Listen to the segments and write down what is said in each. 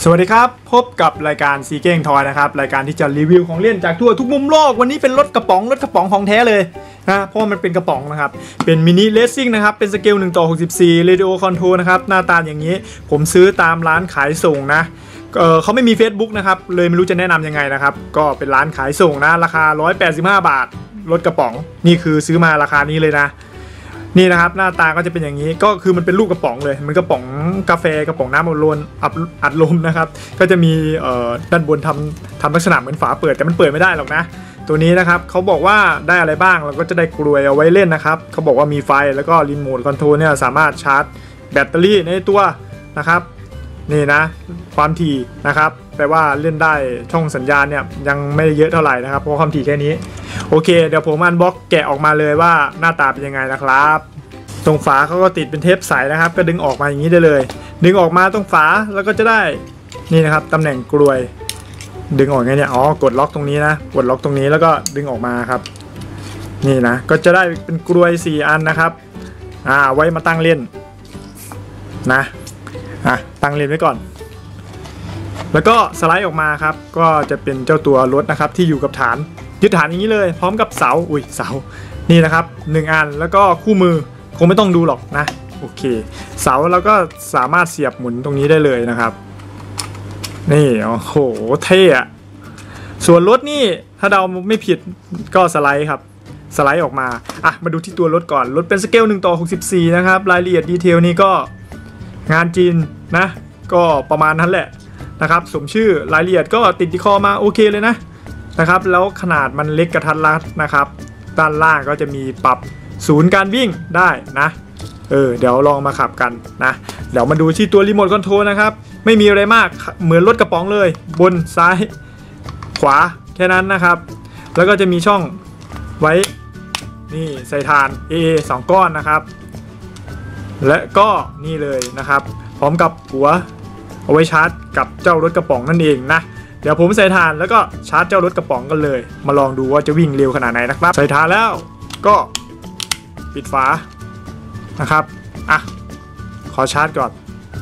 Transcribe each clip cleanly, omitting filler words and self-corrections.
สวัสดีครับพบกับรายการซีเก้งทอยนะครับรายการที่จะรีวิวของเล่นจากทั่วทุกมุมโลกวันนี้เป็นรถกระป๋องของแท้เลยนะเพราะมันเป็นกระป๋องนะครับเป็นมินิเลสซิ่งนะครับเป็นสเกล1:64 เรดิโอคอนโทรลนะครับหน้าตาอย่างนี้ผมซื้อตามร้านขายส่งนะเขาไม่มี Facebook นะครับเลยไม่รู้จะแนะนำยังไงนะครับก็เป็นร้านขายส่งนะราคา185 บาทรถกระป๋องนี่คือซื้อมาราคานี้เลยนะนี่นะครับหน้าตาก็จะเป็นอย่างนี้ก็คือมันเป็นลูกกระป๋องเลยมันกระป๋องกาแฟกระป๋องน้ำอัดลมนะครับก็จะมีด้านบนทำลักษณะเหมือนฝาเปิดแต่มันเปิดไม่ได้หรอกนะตัวนี้นะครับเขาบอกว่าได้อะไรบ้างเราก็จะได้กลวยเอาไว้เล่นนะครับเขาบอกว่ามีไฟแล้วก็รีโมทคอนโทรลเนี่ยสามารถชาร์จแบตเตอรี่ในตัวนะครับนี่นะความถี่นะครับแปลว่าเล่นได้ช่องสัญญาณเนี่ยยังไม่เยอะเท่าไหร่นะครับเพราะความถี่แค่นี้โอเคเดี๋ยวผมอันบ็อกแกะออกมาเลยว่าหน้าตาเป็นยังไงนะครับตรงฝาเขาก็ติดเป็นเทปใสนะครับก็ดึงออกมาอย่างนี้ได้เลยดึงออกมาตรงฝาแล้วก็จะได้นี่นะครับตำแหน่งกลวยดึงออกไงเนี่ยอ๋อกดล็อกตรงนี้นะกดล็อกตรงนี้แล้วก็ดึงออกมาครับนี่นะก็จะได้เป็นกลวย4อันนะครับไว้มาตั้งเล่นนะตั้งเล่นไว้ก่อนแล้วก็สไลด์ออกมาครับก็จะเป็นเจ้าตัวรถนะครับที่อยู่กับฐานยึดฐานอย่างนี้เลยพร้อมกับเสาเสานี่นะครับ1อันแล้วก็คู่มือคงไม่ต้องดูหรอกนะโอเคเสาเราก็สามารถเสียบหมุนตรงนี้ได้เลยนะครับนี่โอ้โหเท่อะส่วนรถนี่ถ้าเดาไม่ผิดก็สไลด์ครับสไลด์ออกมามาดูที่ตัวรถก่อนรถเป็นสเกล1:64นะครับรายละเอียดดีเทลนี่ก็งานจีนนะก็ประมาณนั้นแหละนะครับสมชื่อรายละเอียดก็ติดที่คอมาโอเคเลยนะครับแล้วขนาดมันเล็กกระทัดรัดนะครับด้านล่างก็จะมีปรับศูนย์การวิ่งได้นะเดี๋ยวลองมาขับกันนะเดี๋ยวมาดูที่ตัวรีโมทคอนโทรลนะครับไม่มีอะไรมากเหมือนรถกระป๋องเลยบนซ้ายขวาแค่นั้นนะครับแล้วก็จะมีช่องไว้นี่ใส่ถ่าน AA 2 ก้อนนะครับและก็นี่เลยนะครับพร้อมกับหัวเอาไว้ชาร์จกับเจ้ารถกระป๋องนั่นเองนะเดี๋ยวผมใส่ถ่านแล้วก็ชาร์จเจ้ารถกระป๋องกันเลยมาลองดูว่าจะวิ่งเร็วขนาดไหนนะครับใส่ถ่านแล้วก็ปิดฝานะครับขอชาร์จก่อน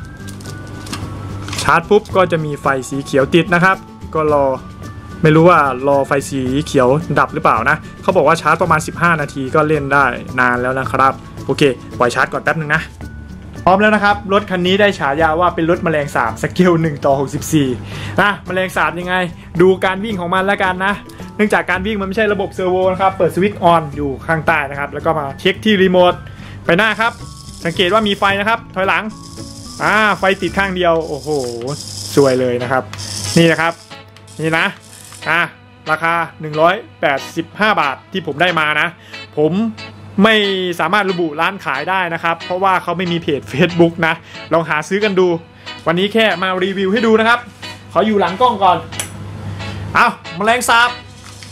ชาร์จปุ๊บก็จะมีไฟสีเขียวติดนะครับก็ไม่รู้ว่ารอไฟสีเขียวดับหรือเปล่านะเขาบอกว่าชาร์จประมาณ15 นาทีก็เล่นได้นานแล้วนะครับโอเคปล่อยชาร์จก่อนแป๊บนึงนะพร้อมแล้วนะครับรถคันนี้ได้ฉายาว่าเป็นรถแมลงสาบสเกล1:64นะแมลงสาบยังไงดูการวิ่งของมันแล้วกันนะเนื่องจากการวิ่งมันไม่ใช่ระบบเซอร์โวนะครับเปิดสวิตช์ออนอยู่ข้างใต้นะครับแล้วก็มาเช็คที่รีโมทไปหน้าครับสังเกตว่ามีไฟนะครับถอยหลังไฟติดข้างเดียวโอ้โหสวยเลยนะครับนี่นะครับนี่นะราคา185 บาทที่ผมได้มานะผมไม่สามารถระบุร้านขายได้นะครับเพราะว่าเขาไม่มีเพจ Facebook นะลองหาซื้อกันดูวันนี้แค่มารีวิวให้ดูนะครับขออยู่หลังกล้องก่อนแมลงสาบ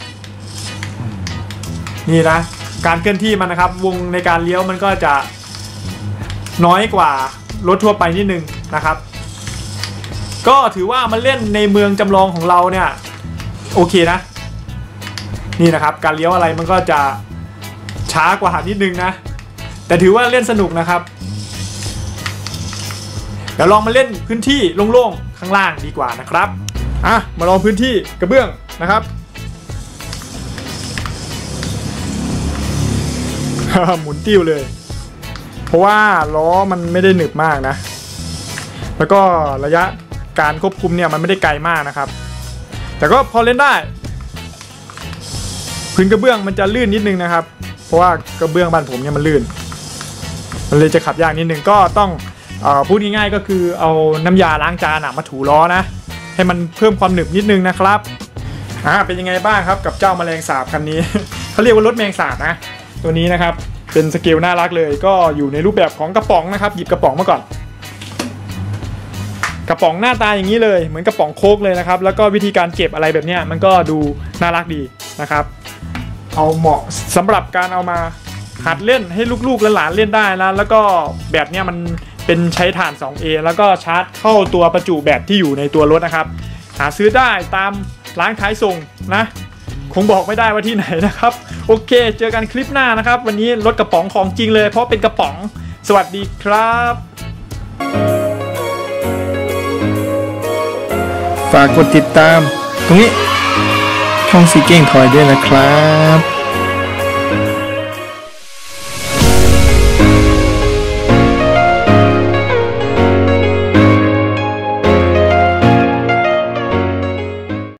นี่นะการเคลื่อนที่มันนะครับวงในการเลี้ยวมันก็จะน้อยกว่ารถทั่วไปนิดนึงนะครับก็ถือว่ามันเล่นในเมืองจำลองของเราเนี่ยโอเคนะนี่นะครับการเลี้ยวอะไรมันก็จะช้ากว่านิดนึงนะแต่ถือว่าเล่นสนุกนะครับเดี๋ยวลองมาเล่นพื้นที่โล่งๆข้างล่างดีกว่านะครับมาลองพื้นที่กระเบื้องนะครับ หมุนติ้วเลยเพราะว่าล้อมันไม่ได้หนึบมากนะแล้วก็ระยะการควบคุมเนี่ยมันไม่ได้ไกลมากนะครับแต่ก็พอเล่นได้พื้นกระเบื้องมันจะลื่นนิดนึงนะครับเพราะว่ากระเบื้องบ้านผมเนี่ยมันลื่นมันเลยจะขับยากนิดนึงก็ต้องพูดง่ายๆก็คือเอาน้ำยาล้างจานมาถูล้อนะให้มันเพิ่มความหนึบนิดนึงนะครับเป็นยังไงบ้างครับกับเจ้าแมลงสาบคันนี้ เขาเรียกว่ารถแมลงสาบนะตัวนี้นะครับเป็นสเกลน่ารักเลยก็อยู่ในรูปแบบของกระป๋องนะครับหยิบกระป๋องมาก่อนกระป๋องหน้าตาอย่างนี้เลยเหมือนกระป๋องโค้กเลยนะครับแล้วก็วิธีการเก็บอะไรแบบนี้มันก็ดูน่ารักดีนะครับเอาเหมาะสำหรับการเอามาหัดเล่นให้ลูกๆและหลานเล่นได้นะแล้วก็แบบนี้มันเป็นใช้ถ่าน 2A แล้วก็ชาร์จเข้าตัวประจุแบตที่อยู่ในตัวรถนะครับหาซื้อได้ตามร้านขายส่งนะคงบอกไม่ได้ว่าที่ไหนนะครับโอเคเจอกันคลิปหน้านะครับวันนี้รถกระป๋องของจริงเลยเพราะเป็นกระป๋องสวัสดีครับฝากกดติดตามตรงนี้ช่องซีเก้งทอยด้วยนะครับ